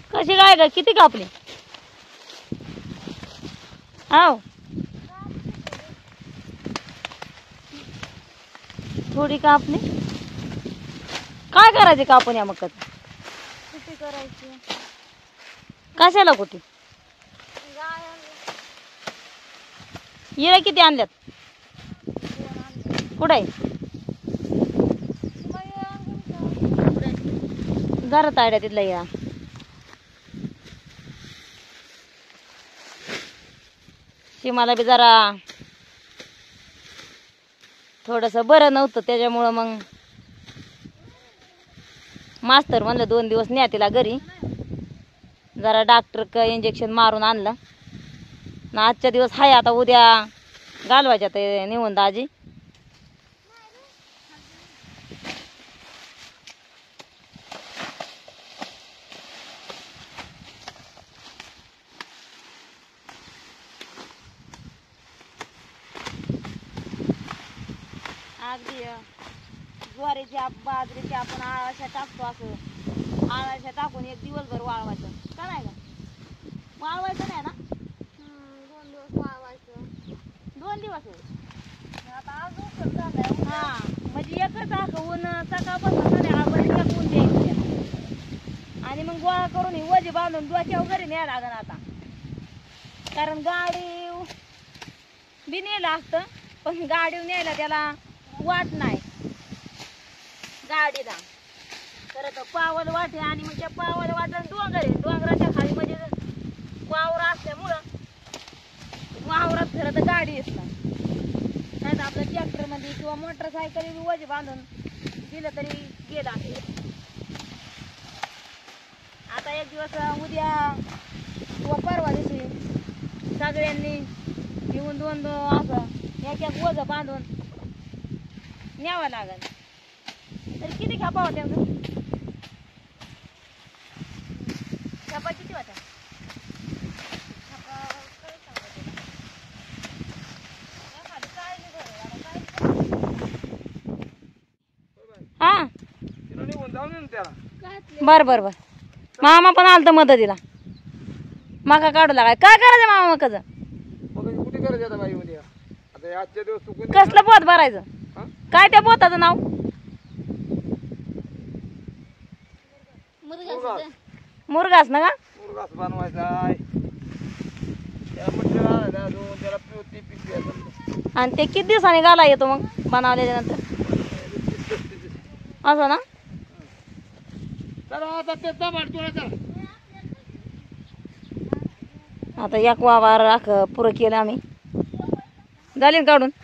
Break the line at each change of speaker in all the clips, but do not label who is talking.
कशी गाय ग? किती कापली? हाव थोडी कापली. काय करायचे कापून या मग?
कुठे करायची?
कशाला कुठे? हिरा किती आणल्यात? कुठे घरात आड्या तिथला या. मला बी जरा थोडस बरं नव्हतं त्याच्यामुळं मग मास्तर म्हणलं 2 दिवस न्या तिला घरी. जरा डॉक्टर इंजेक्शन मारून आणलं ना. आजच्या दिवस हाय, आता उद्या घालवायच्या ते निवून दाजी. अगदी ज्वारीची बाजरीची आपण आळाशा टाकतो, असं आळाशा टाकून एक दिवसभर वाळवायचं का नाही का? वाळवायचं नाही ना?
2 दिवस वाळवायचं.
2 दिवस
आता आज उशीर झालाय.
हा म्हणजे एकच ऊन सकाळपासून संध्याकाळपर्यंत एक ऊन द्यायचं आणि मग गोळा करून वजी बांधून डोक्यावर घरी न्यायला लागण आता. कारण गाडी बी नेलं असतं पण गाडी न्यायला त्याला वाट नाही गाडीला. तर पावल वाटे आणि मग त्या पावल वाटेला डोंगर आहे. डोंगराच्या खाली म्हणजे वावर असल्यामुळं वावरात खरं तर गाडी येत नाही. नाही तर आपल्या ट्रॅक्टर मध्ये किंवा मोटरसायकल वजी बांधून दिलं तरी गेला. आता एक दिवस उद्या किंवा परवा दिवशी सगळ्यांनी घेऊन 2 असं एक वज बांधून न्यावं लागल. तर किती खापा होत्या? खापा किती होत्या? हा बर बर बर. मामा पण आलत मदतीला. मका काढू लागाय. काय करायचं मामा मकाचं?
कुठे करायचं आता बाई मध्ये? आता आजच्या दिवस चुकून
कसलं पोत भरायचं? काय त्या पोताचं नाव? मुरगास ना का?
मुरगास बनवायचा आहे. त्याला म्हटलं आणायला दोन, त्याला पिवती पिशवी.
आणि ते किती दिवसांनी घाला येतो मग बनवल्याच्या नंतर? असं ना?
चला आता ते टमाट तोडायचा.
आता एक वावर राख पुरं केलं आम्ही. झाली ना काढून?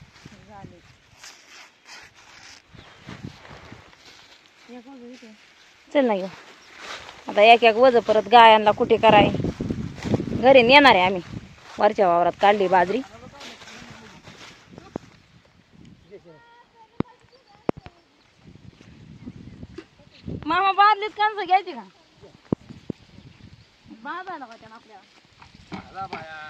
चल ना घेऊ. आता एक वज परत गायांना कुठे कराय घरी नेणार आहे आम्ही. वरच्या वावरात काढली बाजरी. मामा बादलीत कांस घ्यायची का? बाजायला का त्यानं आपल्याला?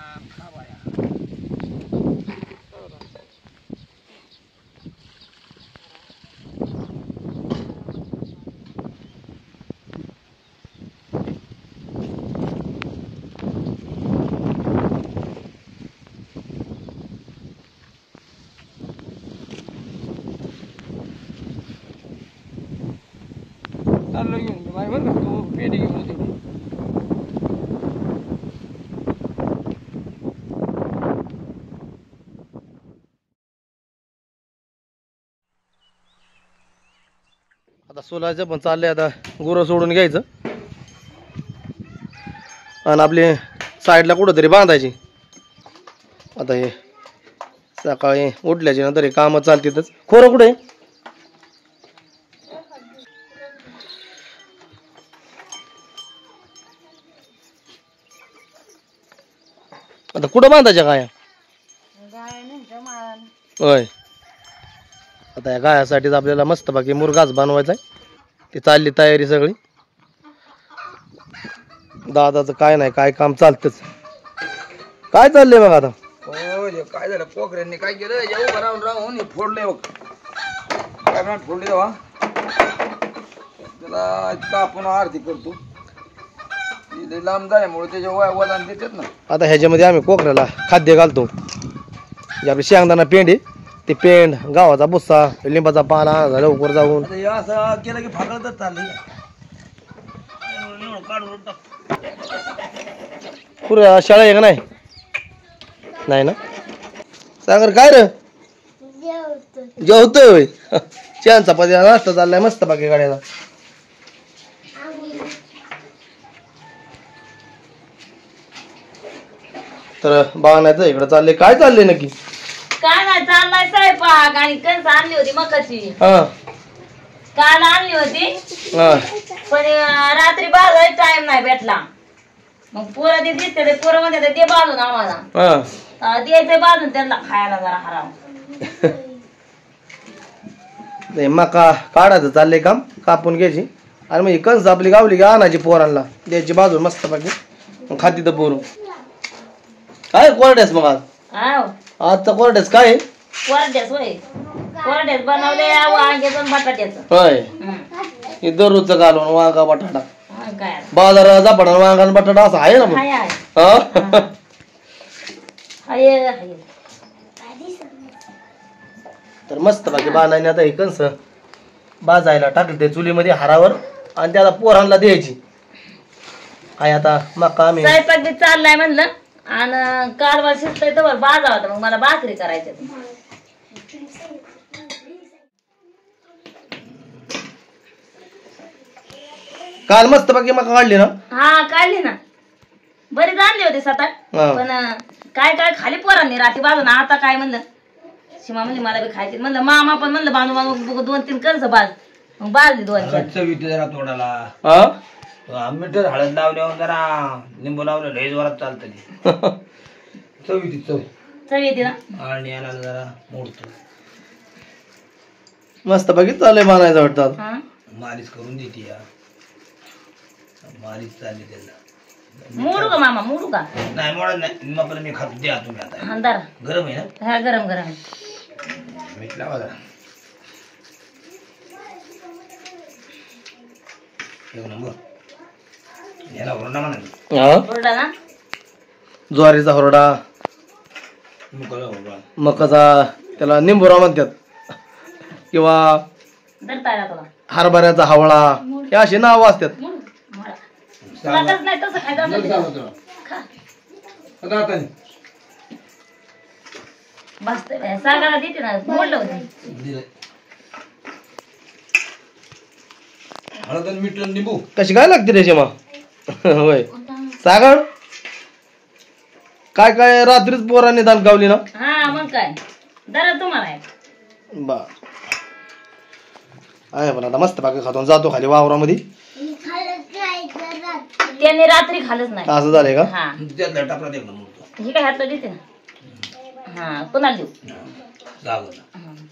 चाललो घेऊन बाई बरं का, तू पेटी घेऊन होती. आता सोलायचं पण चाललंय. आता गुरं सोडून घ्यायचं आणि आपली साईडला कुठंतरी बांधायची. आता हे सकाळी उठल्याच्या नंतर हे कामं चालतीतच. खोरं कुठे? आता कुठं बांधायच्या गाया? होय. आता या गायासाठीच आपल्याला मस्त बाकी मुरगास बनवायचा आहे. ती चालली तयारी सगळी. दादाचं काय नाही काय काम चालतच. काय चाललंय मग आता?
काय झालं पोखऱ्यांनी काय केलं? उभं राहून राहून फोडले बघ. काय फोडले तेव्हा त्याला कापून आरती करतो. ते लांब झाल्यामुळे त्याच्या वजन देतात ना.
आता ह्याच्यामध्ये आम्ही कोकऱ्याला खाद्य घालतो. जे आपली शेंगदाणा पेंड आहे ते पेंड, गावाचा बुस्सा, लिंबाचा पाला लवकर जाऊन
आता हे असं केलं की फाकळतच चालली काढून टाक.
पुऱ्या शाळा आहे का नाही? नाही ना. सागर काय रे जेवतोय होय? छान चपाती नाश्ता चाललाय मस्त बाकी गाड्याला. तर बागण्याचं इकडे चालले. काय चाललंय नक्की?
काय नाही चाललाय स्वयंपाक आणि कणस आणली होती मकाची.
हा
काल आणली होती
हा
पण रात्री बाजारात टाइम नाही भेटला. मग पोरं ते दिसते ते पोरं म्हणते ते बाजून आम्हाला
हा
द्यायचंय बाजून त्यांना खायला जरा हराव.
ते मका काढायचं चाललंय काम. कापून घ्यायची आणि मग कणस आपली गावली की आणायची पोरांना द्यायची बाजून मस्त पाहिजे खाती तर पोरू. काय कोरड्यास मग आज?
हाव
आजचा कोरड्यास काय आहे?
कोरड्यास होय. कोरड्यास बनवले वांग्याचं बटाट्याचं.
होय हे दररोजचं घालून वांगा बटाटा
काय
बाजारात जापडा वांगा आणि बटाटा असं आहे ना मग.
हाय हाय
हा?
हाय हाय.
तर मस्त बाकी बाणाने आता हे कंस बाजायला टाकले ते चुलीमध्ये हारावर आणि त्याला पोरांना द्यायची. काय आता मका आम्ही
स्वयंपाक बी चाललाय म्हणलं आणि कारभार शिजतोय तर बाजा होता. मग मला भाकरी करायच्या.
काल मस्त बाकी मका काढली ना.
हा काढली ना. बरीच आणली होती 7-8
हा.
पण काय काय खाली पोरांनी रात्री बाजून. आता काय म्हणलं सीमा म्हणली मला बी खायची. म्हणलं मामा पण म्हणलं बांधू बांधू 2-3 कंस बाज. मग बाजली 2-4.
चवीत जरा तोडाला
हा
मीटर हळद लावल्यावर जरा लिंबू लावलं लय जोरात चालतं. चवीत
चव येते ना.
आणि याला जरा मोडतो.
मस्त बाकी चाललंय बाणायचं वाटतं.
हा
मालिश करून देते या. मालिश चालली त्याला.
मोडू का मामा मोडू का?
नाही मोडत नाही. मग मी खातो द्या तुम्ही आता.
अंधार
गरम आहे ना.
हा गरम गरम.
मीठ लावा जरा. एक नंबर. याला ओरडा म्हणा.
हा
ओरडा ना.
ज्वारीचा होरडा
मुकला ओरडा.
मकाचा त्याला निंबुरा म्हणतात किंवा
धरता येणार तुला.
हरभऱ्याचा हवळा हे अशी नाव असतात.
मोडा. तुला कसं नाही तसं खायचं असं खा. बसतंय सागाला देते ना. मोडलं होतं.
हळद आणि मीठ आणि लिंबू.
कशी काय लागते त्याची मग? होय सागर काय काय रात्रीच पोरांनी दान गावली ना.
हा मग काय जरा तुम्हाला आहे.
बर आहे पण आता मस्त बाकी खातो जातो खाली वावरामध्ये.
त्यांनी रात्री खालच नाही.
असं झालंय का?
हा
त्यातला टाकला एक नंबर.
हे काय हातला देते ना. हा कोणाला देऊ?
लागला.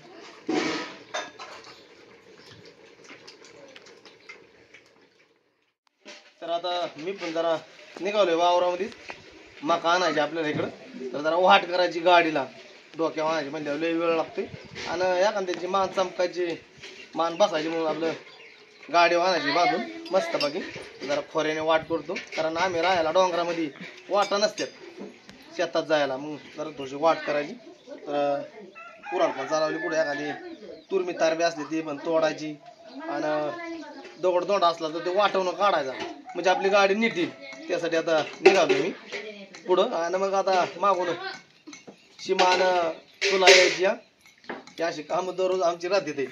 तर आता मी पण जरा निघालोय वावरामध्ये. मका आणायची आपल्याला इकडं. तर जरा वाट करायची गाडीला डोक्यावर आणायची म्हणजे लय वेळ लागतोय. आणि एखाद्याची मान चमकायची मान बसायची म्हणून आपलं गाडीवर आणायची बांधून मस्त बाकी जरा खोऱ्याने वाट करतो. कारण आम्ही राहायला डोंगरामध्ये वाटा नसतात शेतात जायला. मग जरा थोडीशी वाट करायची. तर पुराण पण चालवली पुढे एखादी तुरमी तारबी असली ती पण तोडायची. आणि दगड दोंडा असला तर ते वाटवणं काढायचा म्हणजे आपली गाडी नीट येईल. त्यासाठी आता निघालो मी पुढं. आणि मग आता मागून शिमान तुला यायची या अशी कामं दररोज आमची राहते ते.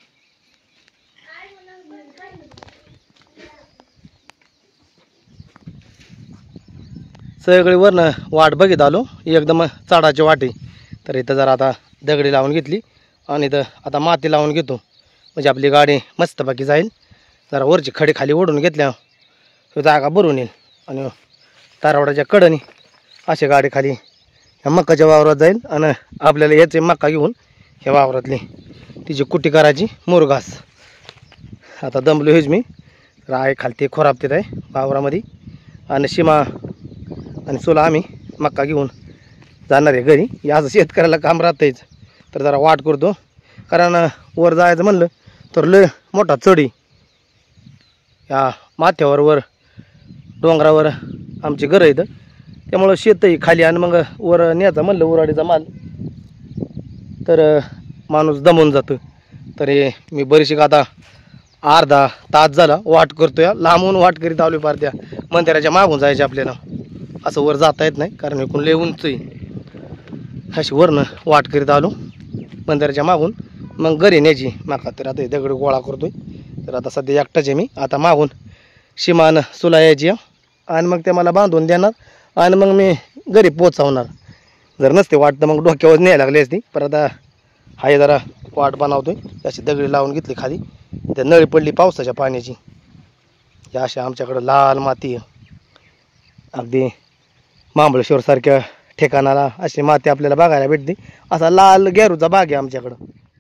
सगळी वरनं वाट बघित आलो एकदम चाडाची वाटे. तर इथं जरा आता दगडी लावून घेतली आणि इथं आता माती लावून घेतो म्हणजे आपली गाडी मस्तपैकी जाईल. जरा वरची खडी खाली ओढून घेतल्या जागा भरून येईल आणि तारवड्याच्या कडनी अशी गाडी खाली ह्या मक्काच्या वावरात जाईल. आणि आपल्याला याचे मक्का घेऊन ह्या वावरातली तिची कुट्टी करायची मुरघास. आता दमलो हेच मी. राय खालती खोराबतीत आहे वावरामध्ये. आणि सीमा आणि सोला आम्ही मक्का घेऊन जाणार आहे घरी. याचं शेतकऱ्याला काम राहतंच. तर जरा वाट करतो कारण वर जायचं म्हणलं तर लय मोठा चढी या माथ्यावर वर डोंगरावर आमची घरं आहेत, त्यामुळं शेतही खाली आणि मग वर न्यायचा म्हणलं उराडीचा माल तर माणूस दमून जातं. तरी मी बरीचशी आता अर्धा तास झाला वाट करतोय, लांबून वाट करीत आलो पार त्या मंदिराच्या मागून जायचे आपल्याला. असं वर जाता येत नाही कारण इकडून लय उंच आहे. अशी वरनं वाट करीत आलो मंदिराच्या मागून, मग घरी न्यायची माका. तर आता दगड गोळा करतोय. तर आता सध्या एकटाच आहे मी. आता मागून शिमान सुला यायची आणि मग ते मला बांधून देणार आणि मग मी घरी पोचावणार. जर नसते वाट तर मग डोक्यावर न्यायला लागली असती. पण आता हाय जरा वाट बनवतोय. अशी दगडी लावून घेतली खाली, त्या नळी पडली पावसाच्या पाण्याची. या अशा आमच्याकडं लाल माती अगदी महाबळेश्वरसारख्या ठिकाणाला अशी माती आपल्याला बघायला भेटते. असा लाल गेरूचा बाग आहे आमच्याकडं.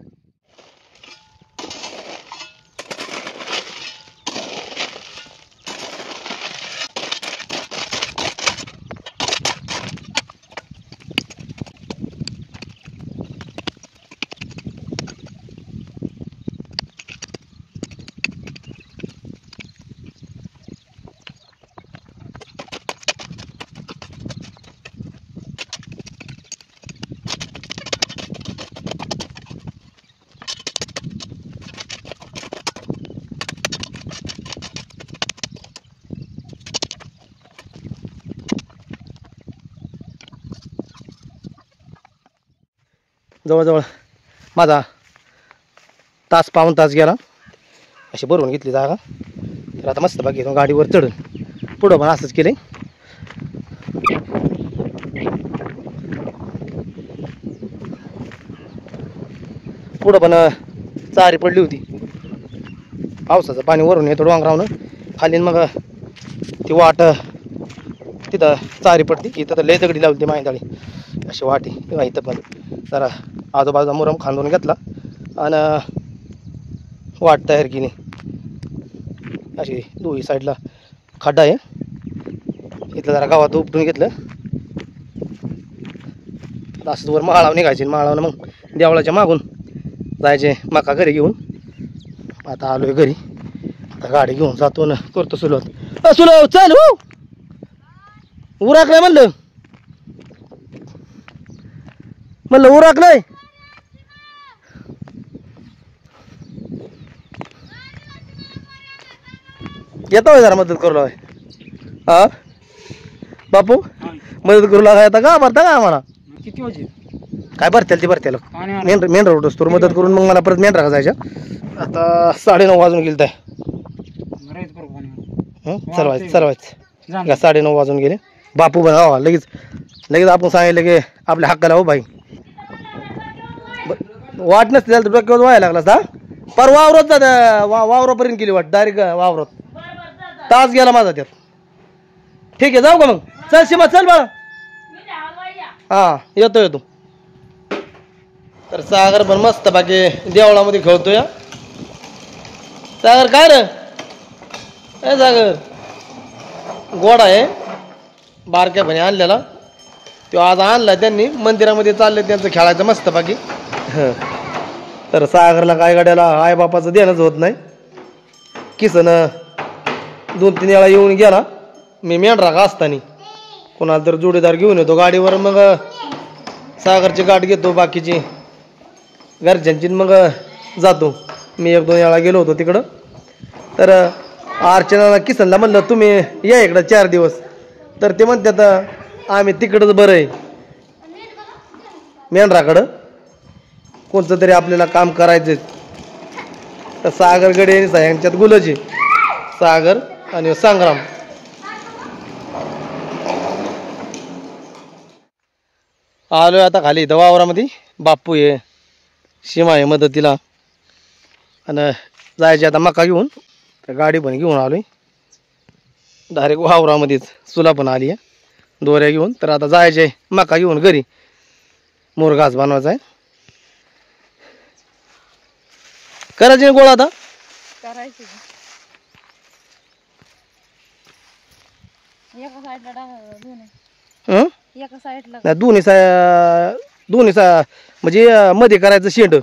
जवळजवळ माझा तास पाऊण तास गेला अशी भरवून घेतली जागा. तर आता मस्त बाकी गाडीवर चढून पुढं पण असंच केलं. पुढं पण चारी पडली होती, पावसाचं पाणी वरून येतो डोंगरावनं खाली, मग ती वाट तिथं चारी पडती. इथं तर लय दगडी लावली ती माहिती अशी वाटी. इथं पण जरा आजूबाजूला मुरम खांदून घेतला आणि वाट तयार केली. अशी दोन्ही साईडला खड्डा आहे. इथलं जरा गावात उपटून घेतलं. असंच वर माळावर निघायचे. माळावर मग देवळाच्या मागून जायचे मका घरी घेऊन. आता आलोय घरी. आता गाडी घेऊन जातो ना करतो सुरुवात. सुलभ चल हो उराकलंय म्हणलं उराकलंय. येतो जरा मदत करू लागाय. हा बापू मदत करू लागाय. आता का भरता का आम्हाला
किती वाजले?
काय भरतेल ते भरतेल. मेंढरा उठोस तर मदत करून मग मला परत मेंढरा का जायच्या. आता 9:30 वाजून गेले. तर चलवायचं 9:30 वाजून गेले. बापू बनवा लगेच आपण सांगितलं की आपल्या हक्काला हो बाई. वाट नसते त्याला डोक्यावर व्हायला लागला असता. पर वावरात जात वावरापर्यंत गेली वाट डायरेक्ट वावरात. तास गेला माझा त्यात. ठीक आहे जाऊ का मग. चल सीमा चल बाळा. हा येतो. तर सागर पण मस्त बाकी देवळामध्ये खेळतोय. सागर काय रे सागर गोडा आहे बारक्या म्हणे आणलेला. तो आज आणला त्यांनी. मंदिरामध्ये चालले त्यांचं खेळायचं मस्त बाकी. तर सागरला काय गाड्याला आई बापाचं देणंच होत नाही. किसन 2-3 वेळा येऊन गेला. मी मेंढरा का असताना कोणाला तर जोडीदार घेऊन येतो गाडीवर. मग सागरची गाठ घेतो बाकीची घरच्यांची मग जातो. मी 1-2 वेळा गेलो होतो तिकडं. तर अर्चनाला किसनला म्हणलं तुम्ही या इकडं 4 दिवस. तर ते म्हणतात आम्ही तिकडंच बरं आहे मेंढराकडं. कोणतं तरी आपल्याला काम करायचं. तर सागर गडे आणि यांच्यात गुलजी सागर आणि संग्राम. आलोय आता खाली इथं वावरामध्ये. बापू आहे सीमा आहे मदतीला आणि जायचे आता मका घेऊन. तर गाडी पण घेऊन आलोय डायरेक्ट वावरामध्येच. चुला पण आली आहे दोऱ्या घेऊन. तर आता जायचे मका घेऊन घरी. मोरघास बनवायचा आहे. करायचे गोळा आता
करायची एका साईडला टाका. एका साईडला
नाही दोन्ही म्हणजे मध्ये करायचं शेंड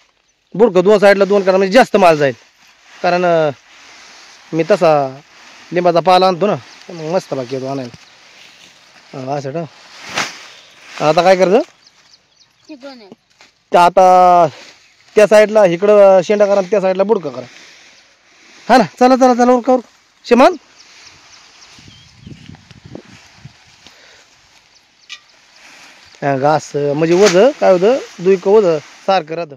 बुडकं 2 साईडला 2 करा म्हणजे जास्त माल जाईल. कारण मी तसा लिंबाचा पाला आणतो ना मग मस्त बाकी येतो आणायला. असं ना. आता काय करायचं
हे दोन आहे.
ते आता त्या साईडला इकडं शेंडा करा त्या साईडला बुडका करा. हा ना चला चला चला उरका उरका शेमान. घास म्हणजे वज काय होतं दुईक वज सारखं राहतं.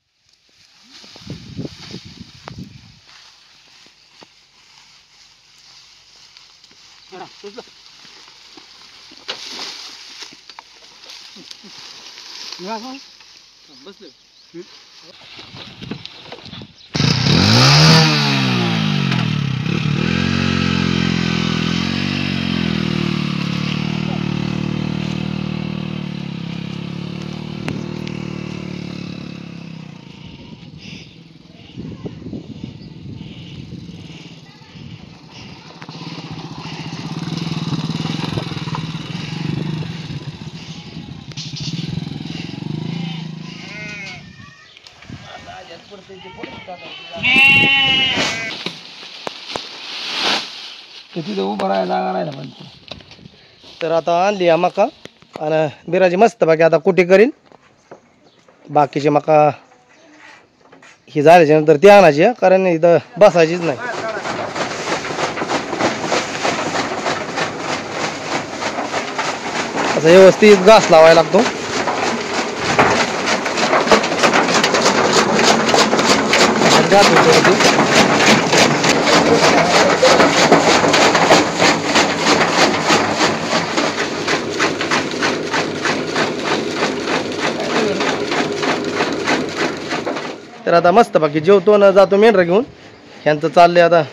तिथे उभं राहायला जागा नाही ना पण.
तर आता आणली हा मका आणि बिराजी मस्त बाकी आता कुठे करीन. बाकीची मका ही झाल्याच्या नंतर ती आणायची हा, कारण इथं बसायचीच नाही. असं व्यवस्थित घास लावायला लागतो. घास होतो. तर आता मस्त बाकी जेवतो ना जातो मेंढरा घेऊन. ह्यांचं चाललंय आता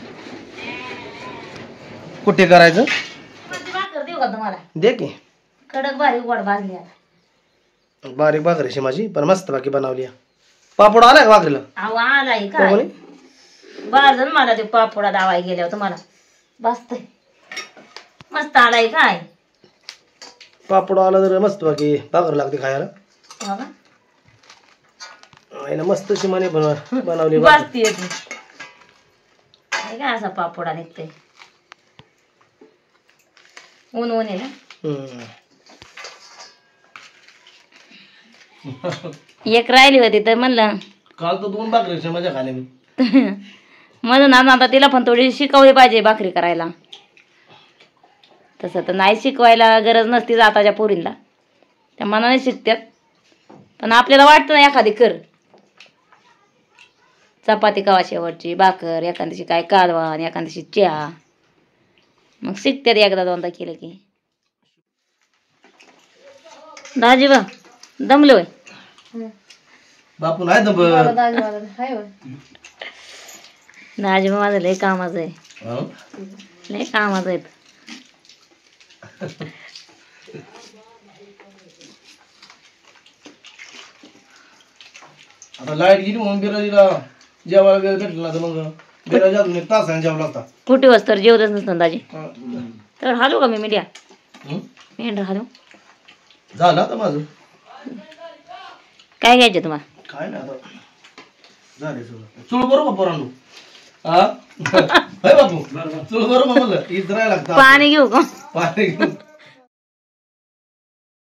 कुठे करायचं.
भाकर देऊ का तुम्हाला?
दे की
कडक भारी गोड भाजली आता.
बारीक भाकरीशी माझी पण मस्त बाकी बनवली. पापड आलाय का भाकरीला?
अहो आलाय काय
कोणी?
बाजून मला ते पापोडा दावाय गेल्यावर तुम्हाला बसतय मस्त आलाय काय.
पापड आला तर मस्त बाकी भाकर लागते खायला.
हो ना?
आईला मस्त शिमाने बनवली भाकर.
बसती येते काय असा पापोडा निघतय. ऊन ऊन आहे ना.
हम्म.
एक राहिली होती तर म्हणलं
काल तर 2 भाकरीच्या मजा खाली मी.
म्हणून आता तिला पण थोडी शिकवली पाहिजे भाकरी करायला. तसं तर नाही शिकवायला गरज नसती आताच्या पोरींना. त्या मनाने शिकतात पण आपल्याला वाटतं ना एखादी कर. चपाती कवा शेवटची भाकर एखाद्याशी काय कालवण एखाद्याशी चहा मग शिकतात एकदा दोनदा केलं की. दाजी बा दमले होय.
बापू नाही दम.
दाजी बा माझं लय कामाचं आहे. लय कामाचं आहे.
आता लाईट गेली म्हणून बिराजीला जेवायला वेळ भेटला तर मग बिराजी अजून 1 तासाने जेवला असता.
कुठे वाजता जेवतच नसतं दाजी. तर हालू का मी मीडिया मेंढर हालू.
झालं आता माझं
काय घ्यायचं तुम्हाला?
काय नाही आता झाले सगळं. चूळ बरोबर पोरांनो. हा होय बापू चूळ बरोबर म्हणलं इथं राहायला लागतं.
पाणी घेऊ का?
पाणी घेऊन